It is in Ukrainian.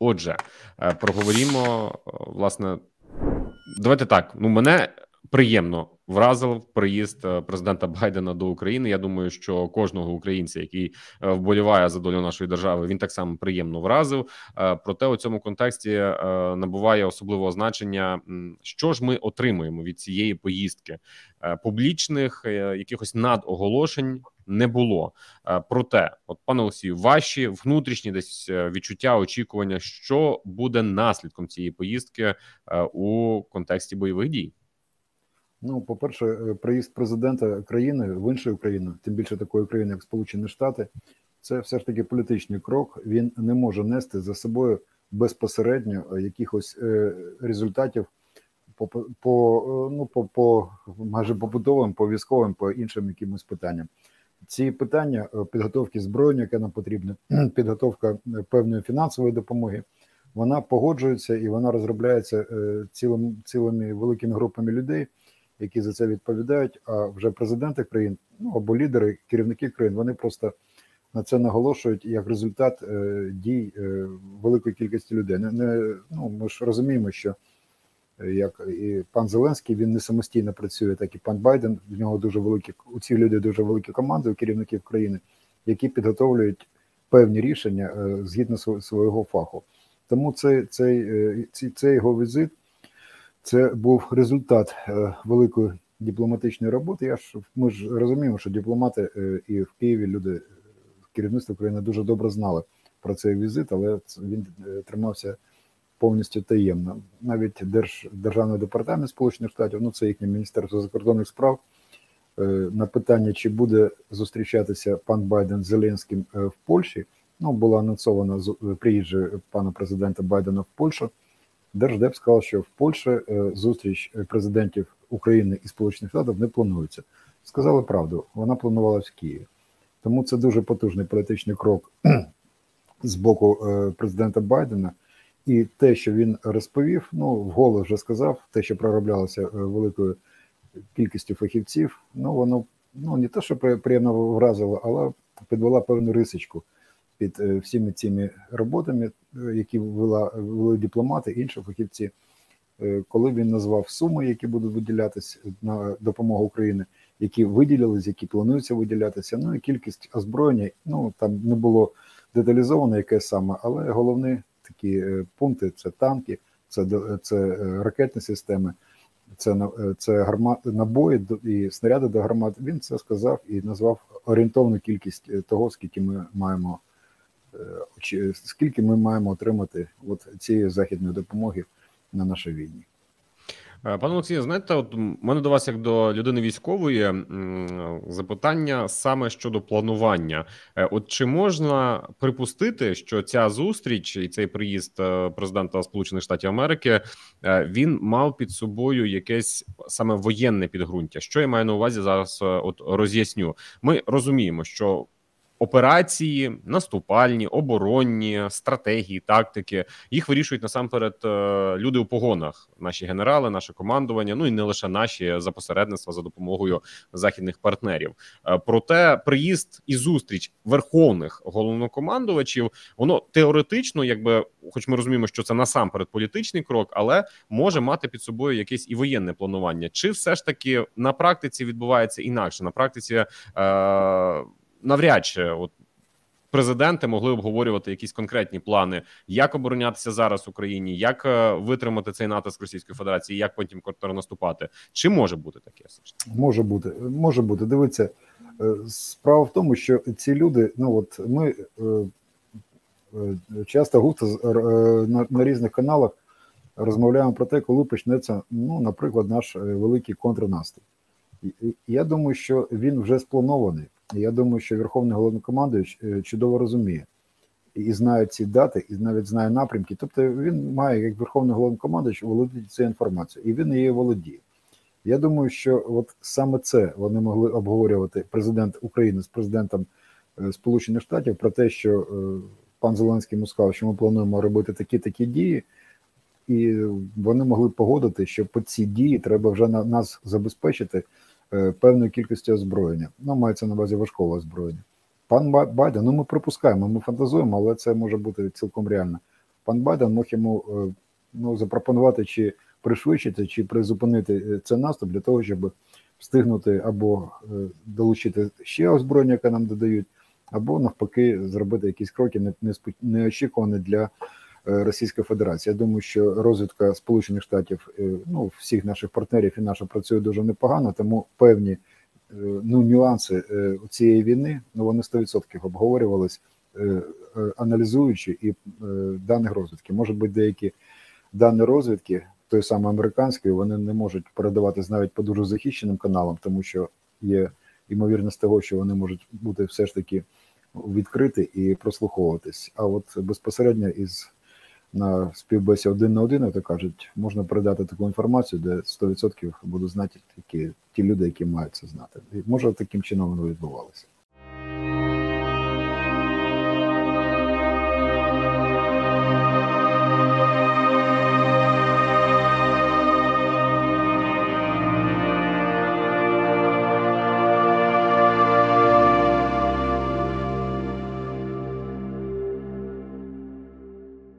Отже, проговоримо, власне, давайте так, мене приємно вразив приїзд президента Байдена до України. Я думаю, що кожного українця, який вболіває за долю нашої держави, він так само приємно вразив. Проте у цьому контексті набуває особливого значення, що ж ми отримуємо від цієї поїздки. Публічних якихось надоголошень не було. Проте, от пане Олексію, ваші внутрішні десь відчуття, очікування, що буде наслідком цієї поїздки у контексті бойових дій? Ну, по-перше, приїзд президента країни в іншу країну, тим більше такої країни, як Сполучені Штати, це все ж таки політичний крок. Він не може нести за собою безпосередньо якихось результатів по майже побутовим, по військовим, по іншим якимось питанням. Ці питання підготовки зброї, яке нам потрібно, підготовка певної фінансової допомоги, вона погоджується і вона розробляється цілими великими групами людей, які за це відповідають, а вже президенти країн, або лідери, керівники країн, вони просто на це наголошують як результат дій великої кількості людей. Ми ж розуміємо, що як і пан Зеленський, він не самостійно працює, так і пан Байден, в нього дуже великі, у цих людей дуже великі команди, у керівників країни, які підготовлюють певні рішення згідно свого фаху. Тому цей його візит, це був результат великої дипломатичної роботи. Ми ж розуміємо, що дипломати і в Києві люди, керівництво країни дуже добре знали про цей візит, але він тримався повністю таємно. Навіть Державний департамент Сполучених Штатів, це їхнє Міністерство закордонних справ, на питання, чи буде зустрічатися пан Байден з Зеленським в Польщі, було анонсовано приїзд пана президента Байдена в Польщу. Держдеп сказав, що в Польщі зустріч президентів України і Сполучених Штатів не планується. Сказали правду, вона планувалась в Києві. Тому це дуже потужний політичний крок з боку президента Байдена. І те, що він розповів, вголос вже сказав, те, що пророблялося великою кількістю фахівців, воно не те, що приємно вразило, але підвела певну рисочку під всіми цими роботами, які вели дипломати, інші фахівці, коли він назвав суми, які будуть виділятися на допомогу Україні, які виділились, які плануються виділятися, і кількість озброєння, там не було деталізовано яке саме, але головні такі пункти – це танки, це ракетні системи, це набої і снаряди до гармат. Він це сказав і назвав орієнтовну кількість того, скільки ми маємо отримати цієї західної допомоги на нашій війні. Пане Олексію, знаєте, у мене до вас, як до людини військової, запитання саме щодо планування. От чи можна припустити, що ця зустріч і цей приїзд президента Сполучених Штатів Америки, він мав під собою якесь саме воєнне підґрунтя? Що я маю на увазі зараз роз'ясню. Ми розуміємо, що операції, наступальні, оборонні, стратегії, тактики, їх вирішують насамперед люди у погонах, наші генерали, наше командування, і не лише наші, за посередництва, за допомогою західних партнерів. Проте приїзд і зустріч верховних головнокомандувачів, воно теоретично, хоч ми розуміємо, що це насамперед політичний крок, але може мати під собою якесь і воєнне планування. Чи все ж таки на практиці відбувається інакше? На практиці навряд чи президенти могли обговорювати якісь конкретні плани, як оборонятися зараз в Україні, як витримати цей натиск Російської Федерації, як потім контрнаступати. Чи може бути таке? Може бути. Дивіться, справа в тому, що ці люди, ми часто густо на різних каналах розмовляємо про те, коли почнеться, наприклад, наш великий контрнаступ. Я думаю, що він вже спланований. Я думаю, що Верховний Головнокомандувач чудово розуміє і знає ці дати, і навіть знає напрямки. Тобто він має, як Верховний Головнокомандувач, володіти цією інформацією, і він її володіє. Я думаю, що саме це вони могли обговорювати президент України з президентом Сполучених Штатів про те, що пан Зеленський йому сказав, що ми плануємо робити такі дії, і вони могли погодити, що по ці дії треба вже нас забезпечити певною кількістю озброєння. Мається на увазі важкого озброєння. Пан Байден, ми припускаємо, ми фантазуємо, але це може бути цілком реально. пан Байден мог йому запропонувати чи пришвидшити, чи призупинити цей наступ для того, щоб встигнути або долучити ще озброєння, яке нам додають, або навпаки зробити якісь кроки неочікувані для Російської Федерації. Я думаю, що розвідка Сполучених Штатів, всіх наших партнерів і наша працює дуже непогано, тому певні нюанси цієї війни, вони 100% обговорювались, аналізуючи і дані розвідки. Може бути, деякі дані розвідки, той самий американської, вони не можуть передаватись навіть по дуже захищеним каналам, тому що є ймовірність того, що вони можуть бути все ж таки відкриті і прослуховуватись. А от безпосередньо на співбесіді 1 на 1, як то кажуть, можна передати таку інформацію, де 100% будуть знати ті люди, які мають це знати. І може таким чином воно відбувалося.